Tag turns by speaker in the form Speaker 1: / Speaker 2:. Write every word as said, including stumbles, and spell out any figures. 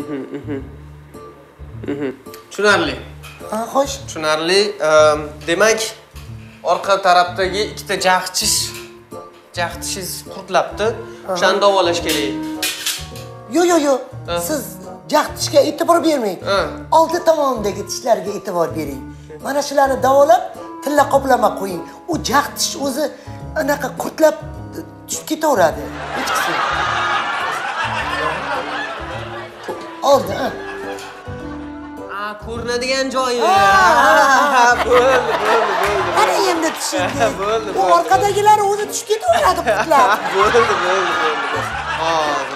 Speaker 1: Tushunarli.
Speaker 2: Ha, xo'sh.
Speaker 1: Tushunarli. Demak, orqa tarafdagi ikkita jag'chish, jag'chishingiz qurtlabdi. O'shani davolash kerak.
Speaker 2: Yo, yo, yo. Siz jag'tishga e'tibor bermang. Oldi tomondagi tishlarga e'tibor bering. Mana shularni davolab, tilla qoplama qo'ying. U jag'tish o'zi anaqa qurtlab tushib ketaveradi. Hech qisi. Oldi, ha.
Speaker 1: Ko'rinadigan joyi.
Speaker 2: Bo'ldi,
Speaker 1: bo'ldi, bo'ldi.
Speaker 2: Ana endi tushundim.
Speaker 1: Bo'ldi,
Speaker 2: Bu orqadagilar o'zi tushib ketaveradi qurtlab.
Speaker 1: Bo'ldi, bo'ldi, bo'ldi. Hozir